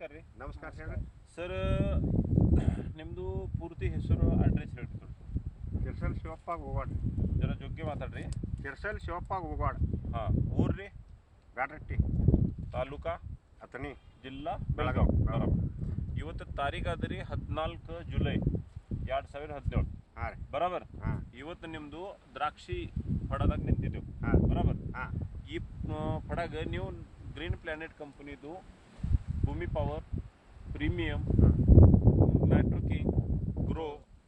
ನಮಸ್ಕಾರ ರೀ. ನಮಸ್ಕಾರ ಸರ್. ಸರ್ ನಿಮ್ಮದು ಪೂರ್ತಿ ಹೆಸರು ಅಡ್ರೆಸ್ ಹೇಳ್ರಿ. ಕಿರ್ಸಲ್ ಶಿವಪ್ಪ ಹೋಗೋಣ. ಜರ ಜೋಗ್ಗಿ ಮಾತಾಡ್ರಿ. ಕಿರ್ಸಲ್ ಶಿವಪ್ಪ ಹೋಗೋಣ. ಹಾಂ. ಊರು ರೀ? ಬ್ಯಾಡರಟ್ಟಿ ತಾಲೂಕಾ ಅಥಣಿ, ಜಿಲ್ಲಾ ಬೆಳಗಾವಿ. ಇವತ್ತು ತಾರೀಕು ಅದ ರೀ 14 ಜುಲೈ 2017. ಹಾಂ ರೀ. ಬರಾಬರ್. ಹಾಂ. ಇವತ್ತು ನಿಮ್ಮದು ದ್ರಾಕ್ಷಿ ಪಡದಾಗ ನಿಂತಿದ್ದೆವು. ಹಾಂ ಬರಾಬರ್. ಹಾಂ. ಈ ಪಡಗ ನೀವು ಗ್ರೀನ್ ಪ್ಲಾನೆಟ್ ಕಂಪನಿದು Bhoomi power, premium, nitro king, grow,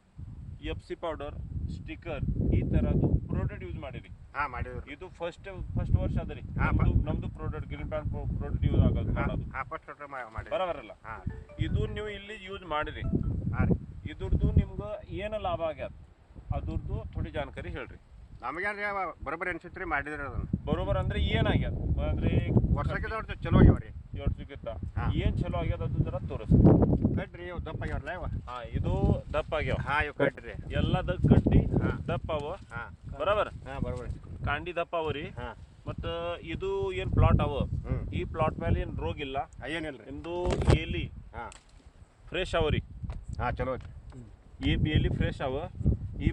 FC powder, sticker ಈ ಥರದ್ದು ಪ್ರಾಡಕ್ಟ್ ಯೂಸ್ ಮಾಡಿರಿ. ಹಾಂ ಮಾಡಿದ್ರು. ಇದು ಫಸ್ಟ್ ವರ್ಷ ಅದ ರೀ ಹಾಂ. ನಮ್ಮದು product green plant product use ಮಾಡೋದು. ಹಾಂ ಫಸ್ಟ್ ಮಾಡಿ ಬರಬರಲ್ಲ. ಹಾಂ. ಇದು ನೀವು ಇಲ್ಲಿ ಯೂಸ್ ಮಾಡಿರಿ. ಹಾಂ ರೀ. ಇದ್ರದ್ದು ನಿಮ್ಗೆ ಏನು ಲಾಭ ಆಗ್ಯದ ಅದ್ರದ್ದು ಥೋಡಿ ಜಾನಕಾರಿ ಹೇಳ್ರಿ. ನಮಗೇನು ಬರೋಬ್ಬರಿ ಅನ್ಸಿತ್ತು ರೀ ಮಾಡಿದ್ರಿ ಅದನ್ನು. ಬರೋಬರ್ ಅಂದ್ರೆ ಏನಾಗ್ಯದ ಅಂದ್ರೆ ವರ್ಷಕ್ಕೆ ಚಲೋ ಆಗ್ಯಾವ ರೀ. ವರ್ಷಕ್ಕಿಂತ ಹಾಂ. ಏನು ಚಲೋ ಆಗ್ಯದ ಅದು ಜರ ತೋರಿಸ್. ಕಟ್ರಿ ಇವು ದಪ್ಪ ಆಗ್ಯಾವಲ್ಲ ಇವ. ಹಾಂ. ಇದು ದಪ್ಪ ಆಗ್ಯಾವ. ಹಾಂ ಇವು ಕಟ್ರಿ. ಎಲ್ಲ ಕಡ್ಡಿ ಹಾಂ. ದಪ್ಪ ಅವ. ಹಾಂ ಬರಬರ್. ಹಾಂ ಬರೋಬ್ಬರಿ. ಕಾಂಡಿ ದಪ್ಪ ಅವ ರೀ. ಹಾಂ. ಮತ್ತು ಇದು ಏನು ಪ್ಲಾಟ್ ಅವ, ಹ್ಞೂ. ಈ ಪ್ಲಾಟ್ ಮೇಲೆ ಏನು ರೋಗ ಇಲ್ಲ. ಏನಿಲ್ಲ ರೀ. ನಿಮ್ಮದು ಎಲಿ ಹಾಂ. ಫ್ರೆಶ್ ಅವ ರೀ. ಹಾಂ ಚಲೋ ಐತಿ. ಈ ಎಲಿ ಫ್ರೆಶ್ ಅವ. ಈ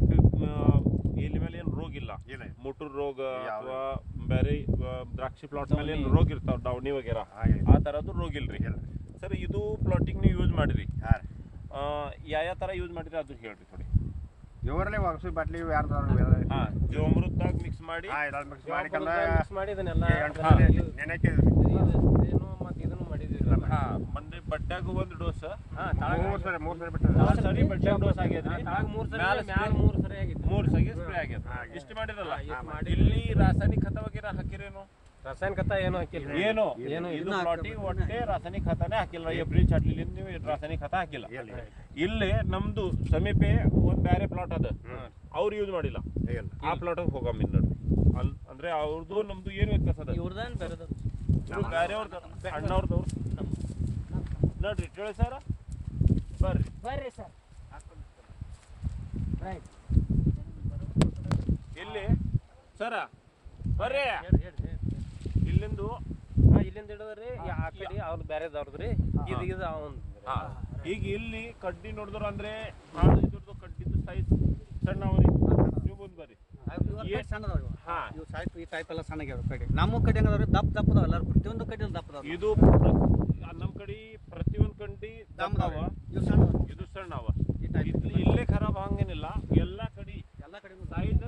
ಎಲಿ ಮೇಲೆ ಏನು ರೋಗ ಇಲ್ಲ. ಇಲ್ಲ. ಮುಟುರ್ ರೋಗ ಅಥವಾ ಬೇರೆ ದ್ರಾಕ್ಷಿ ಪ್ಲಾಟ್ ಮೇಲೆ ಏನು ರೋಗ ಇರ್ತಾವ ಡೌನಿ ವಗೇರ, ಹಾಂ ಆ ಥರದ್ದು ರೋಗ ಇಲ್ರಿ. ಸರ್ ಇದು ಪ್ಲಾಟಿಂಗ್ ನೀವು ಯೂಸ್ ಮಾಡಿರಿ. ಹಾಂ ರೀ. ಯಾವ ಥರ ಯೂಸ್ ಮಾಡಿರಿ ಅದು ಹೇಳ್ರಿ ಥೋಡಿ. ಇವರಲ್ಲೇ ಒಗಸು ಬಾಟ್ಲಿ ಯಾರ್ದಾರು. ಹಾಂ. ಜೀವಾಮೃತದಾಗ ಮಿಕ್ಸ್ ಮಾಡಿ. ಹಾಂ ಇದೆಲ್ಲ ಮಿಕ್ಸ್ ಮಾಡಿಕಲ್ಲ ಮಿಕ್ಸ್ ಮಾಡಿ ಇದನ್ನೆಲ್ಲ ನೆನೆಕಿದ್ರಿ. ಏನು ಮತ್ತೆ ಇದನ್ನು ಮಾಡಿದ್ವಿ. ಹಾಂ. ಮಂದಿ ಬಡ್ಡ್ಯಾಗ ಒಂದು ಡೋಸ್. ಹಾಂ. ಮೂರು ಸರಿ ಬಿಟ್ಟು ಸರಿ ಬಡ್ಡ್ಯಾಗ ಡೋಸ್ ಆಗ್ಯದ್ರಿ. ತಾಗ 3 ಸರಿ ಮ್ಯಾಲ 3 ಸರಿ ಆಗಿತ್ತು. 3 ಸರಿ ಸ್ಪ್ರೇ ಆಗ್ಯದ. ಹಾಂ. ಇಷ್ಟು ಮಾಡಿರಲ್ಲ. ಮಾಡಿ. ಇಲ್ಲಿ ರಾಸಾಯನಿಕ ಖತ ವಗೇರ ಹಾಕಿರೇನು? ರಾಸಾಯನಿಕ ಖತ ಏನು ಹಾಕಿಲ್ಲ. ಏನು ಏನು ಇದು ಪ್ಲಾಟಿಗೆ ಒಟ್ಟೆ ರಾಸಾಯನಿಕ ಖತಾನೇ ಹಾಕಿಲ್ಲ. ಎಬ್ರಿ ಚಾಟ್ಲಿಲಿಂದ ನೀವು ರಾಸಾಯನಿಕ ಖತ ಹಾಕಿಲ್ಲ. ಇಲ್ಲಿ ನಮ್ದು ಸಮೀಪೆ ಒಂದು ಬೇರೆ ಪ್ಲಾಟ್ ಅದ, ಅವ್ರು ಯೂಸ್ ಮಾಡಿಲ್ಲ. ಆ ಪ್ಲಾಟ್ ಹೋಗಮ್ಮ ನೋಡಿ. ಅಂದ್ರೆ ಅವ್ರದ್ದು ನಮ್ದು ಏನು ವ್ಯತ್ಯಾಸ ಅದ? ಇವ್ರದೇನು ಬೇರೆದು ಬೇರೆಯವ್ರದ್ದು ಅಣ್ಣವ್ರದವ್ರು ನೋಡ್ರಿ. ಕೇಳಿ ಸರ್, ಬರ್ರಿ ಸರ್. ಇಲ್ಲಿ ಸರ ಬರ್ರಿ. ಇಲ್ಲಿಂದು ಇಲ್ಲಿಂದ ಹಿಡಿದ್ರಿ ಆ ಕಡೆ ಅವ್ರು ಬೇರೆದವ್ರದ್ರಿ. ಇದು ಅವನ್. ಈಗ ಇಲ್ಲಿ ಕಡ್ಡಿ ನೋಡಿದ್ರು ಅಂದ್ರೆ ಇದ್ರದ್ದು ಕಡ್ಡಿದ್ದು ಸೈಜ್ ಸಣ್ಣ ಅವ್ರಿ. ನೀವು ಮುಂದೆ ಬರ್ರಿ. ಹಾ. ಈ ಟೈಪ್ ಎಲ್ಲ ಸಣ್ಣಗ್ಯಾವ ಕಡೆ. ನಮ್ಮ ಕಡೆ ಹೆಂಗದವ್ರಿ ದಪ್ಪದವ ಎಲ್ಲರೂ. ಪ್ರತಿಯೊಂದು ಕಡೆ ದಪ್ಪದವ. ಇದು ನಮ್ಮ ಕಡೆ ಪ್ರತಿಯೊಂದು ಕಂಡಿ ದಪ್ಪ ಅವ, ಇವು ಸಣ್ಣ. ಇದು ಸಣ್ಣ ಅವ. ಇಲ್ಲೇ ಖರಾಬ್ ಹಂಗೇನಿಲ್ಲ. ಎಲ್ಲ ಕಡೆ ಸೈಜ್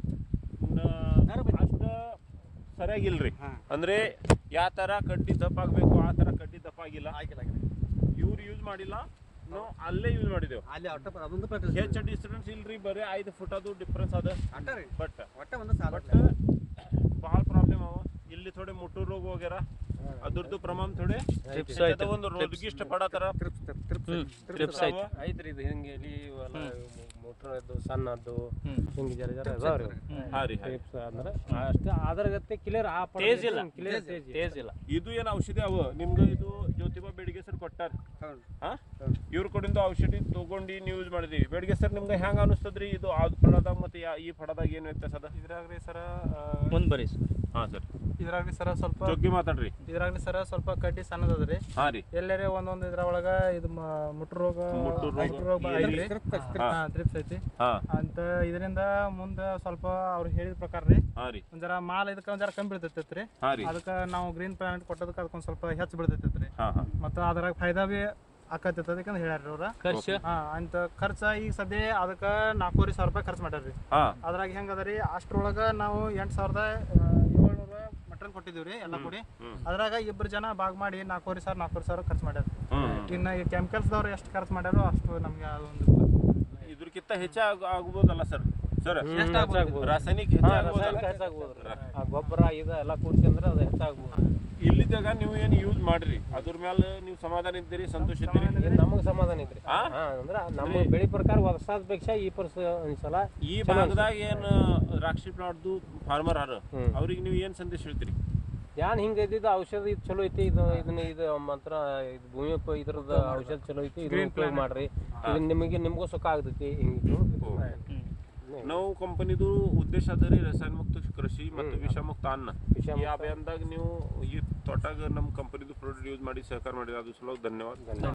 ಅಷ್ಟ ಸರಿಯಾಗಿಲ್ರಿ. ಅಂದ್ರೆ ಯಾವ ತರ ಕಡ್ಡಿ ದಪ್ಪ ಆಗ್ಬೇಕು ಆ ತರ ಕಡ್ಡಿ ದಪ್ಪ ಆಗಿಲ್ಲ. ಇವ್ರು ಯೂಸ್ ಮಾಡಿಲ್ಲ, ನಾವು ಅಲ್ಲೇ ಯೂಸ್ ಮಾಡಿದೆವು. ಅಲ್ಲಿ ಅದೊಂದು ಹೆಚ್ಚು ಡಿಸ್ಟೆನ್ಸ್ ಇಲ್ರಿ, ಬರೀ 5 ಫುಟ್ ಅದು ಡಿಫ್ರೆನ್ಸ್ ಅದ. ಬಟ್ ಒಟ್ಟ ಒಂದು ಸಾಲ ಭಾಳ ಪ್ರಾಬ್ಲಮ್ ಅವ. ಇಲ್ಲಿ ಥೋಡೆ ಮುಟ್ಟು ರೋಗ ಹೋಗ್ಯಾರ, ಅದ್ರದ್ದು ಪ್ರಮಾಣ ಥೋಡೆ ಒಂದು ರೋಗಿಷ್ಟ ಪಡತರ ಐತ್ರಿ. ಇದು ಹಿಂಗೆ ಎಲಿ ಮೋಟ್ರದ್ದು ಸಣ್ಣದ್ದು ಹಿಂಗೆ ಜರ ಜರ ಅದಾವ್ರಿ. ಅಂದ್ರೆ ಅಷ್ಟೇ ಅದರಗತ್ತೆ ಕ್ಲಿಯರ್. ಆ ತೇಜ್ ಇಲ್ಲ. ತೇಜ್ ಇಲ್ಲ. ಇದು ಏನು ಔಷಧಿ ಅವ ನಿಮ್ಗೆ? ಇದು ಜ್ಯೋತಿಬಾ ಬೇಡಿಗೆ ಸರ್ ಕೊಟ್ಟಾರ. ಇವ್ರ ಕಡೆಯಿಂದ ಔಷಧಿ ತಗೊಂಡು ನೀವು ಯೂಸ್ ಮಾಡಿದೀವಿ. ಬೇಡಿಗೆ ಸರ್ ನಿಮ್ಗೆ ಹೆಂಗ ಅನಿಸ್ತದ್ರಿ? ಇದು ಆದ್ ಫಳದಾಗ ಮತ್ತೆ ಈ ಫಳದಾಗ ಏನು ವ್ಯತ್ಯಾಸ ಅದ? ಇದ್ರಾಗ್ರಿ ಸರ ಮುಂದ್ ಬರ್ರಿ ಸರ್. ಹಾಂ ಸರ್. ಇದ್ರಾಗ್ರಿ ಸರ ಸ್ವಲ್ಪ ಜೋಗಿ ಮಾತಾಡ್ರಿ. ಇದ್ರಾಗ್ರಿ ಸರ ಸ್ವಲ್ಪ ಕಡ್ಡಿ ಸಣ್ಣದದ್ರಿ. ಹಾಂ ರೀ. ಎಲ್ಲರೇ ಒಂದೊಂದು ಇದ್ರೊಳಗ ಇದು ಮುಟ್ರು ರೋಗ ಐತ್ರಿ. ತ್ರಿಪ್ಸ್ ಐತಿ ಅಂತ. ಇದರಿಂದ ಮುಂದ ಸ್ವಲ್ಪ ಅವ್ರು ಹೇಳಿದ ಪ್ರಕಾರ ರೀ ಒಂದರ ಮಾಲ್ ಇದಕ್ಕೆ ಒಂದರ ಕಮ್ಮಿ ಬೀಳ್ತೈತ್ರಿ. ಅದಕ್ಕೆ ನಾವು ಗ್ರೀನ್ ಪ್ಲಾನೆಟ್ ಕೊಟ್ಟದಕ್ಕೆ ಅದಕ್ಕೊಂದು ಸ್ವಲ್ಪ ಹೆಚ್ಚು ಬೀಳ್ತೈತ್ರಿ. ಮತ್ತು ಅದ್ರಾಗ ಫಾಯ್ದಾ ಬಿ ಆಕತ್ತೈತೆ ಅದಕ್ಕೆ ಹೇಳ್ಯಾರ ಅವ್ರ. ಅಂತ ಖರ್ಚ ಈಗ ಸದ್ಯ ಅದಕ್ಕೆ 4,500 ರೂಪಾಯಿ ಖರ್ಚು ಮಾಡ್ಯಾರ್ರಿ. ಅದ್ರಾಗ ಹೆಂಗದ ರೀ, ಅಷ್ಟ್ರೊಳಗ ನಾವು 8,700 ಮಟನ್ ಕೊಟ್ಟಿದ್ದೀವ್ರಿ ಎಲ್ಲ ಕೂಡಿ. ಅದ್ರಾಗ 2 ಜನ ಭಾಗ ಮಾಡಿ 4,500 ಖರ್ಚು ಮಾಡ್ಯಾರ. ಇನ್ನು ಈ ಕೆಮಿಕಲ್ಸ್ದವ್ರು ಎಷ್ಟು ಖರ್ಚು ಮಾಡ್ಯಾರೋ ಅಷ್ಟು ನಮ್ಗೆ ಅದೊಂದು ಇದ್ರಕ್ಕಿಂತ ಹೆಚ್ಚು ಆಗ್ಬೋದಲ್ಲ ಸರ್? ಸರ್ ರಾಸಾಯನಿಕ ಗೊಬ್ಬರ ಇದು ಎಲ್ಲ ಕೂಡಿಸಿ ಅಂದ್ರೆ ಅದು ಹೆಚ್ಚಾಗ್ಬೋದು. ಇಲ್ಲಿದ್ದಾಗ ನೀವು ಏನು ಯೂಸ್ ಮಾಡ್ರಿ, ಅದ್ರ ಮೇಲೆ ನೀವು ಸಮಾಧಾನ ಇದ್ದೀರಿ, ಸಂತೋಷ ಇದ್ದೀರಿ? ನಮಗೆ ಸಮಾಧಾನ ಇದ್ರಿ. ಅಂದ್ರೆ ನಮ್ಮ ಬೆಳೆ ಪ್ರಕಾರ ವರ್ಷಾದ ಈ ಒಂದ್ಸಲ ಈ ಭಾಗದಾಗ ಏನು ದ್ರಾಕ್ಷಿ ಪ್ಲಾಟ್ದು ಫಾರ್ಮರ್ ಹಾರ ಅವ್ರಿಗೆ ನೀವು ಏನು ಸಂದೇಶ ಹೇಳ್ತೀರಿ? ಯಾನ್ ಹಿಂಗ ಇದ್ದಿದ್ದು ಔಷಧ ಇದು ಚಲೋ ಐತಿ. ಇದು ಮಾತ್ರ ಭೂಮಿ ಇದ್ರದ್ದು ಔಷಧ ಚಲೋ ಐತಿ. ಇದನ್ನ ಉಪಯೋಗ ಮಾಡ್ರಿ. ನಿಮಗೂ ಸುಖ ಆಗ್ತೈತಿ. ಹಿಂಗೆ ನಾವು ಕಂಪನಿದು ಉದ್ದೇಶ ಅದ ರೀ ರಸಾಯನ ಮುಕ್ತ ಕೃಷಿ ಮತ್ತು ವಿಷಮುಕ್ತ ಅನ್ನ ಈ ಅಭಿಯಾನದಾಗ ನೀವು ಈ ತೋಟಗ ನಮ್ಮ ಕಂಪನಿದು ಪ್ರಾಡಕ್ಟ್ ಯೂಸ್ ಮಾಡಿ ಸಹಕಾರ ಮಾಡಿದ್ರೆ ಅದು ಸಲುವಾಗಿ ಧನ್ಯವಾದ.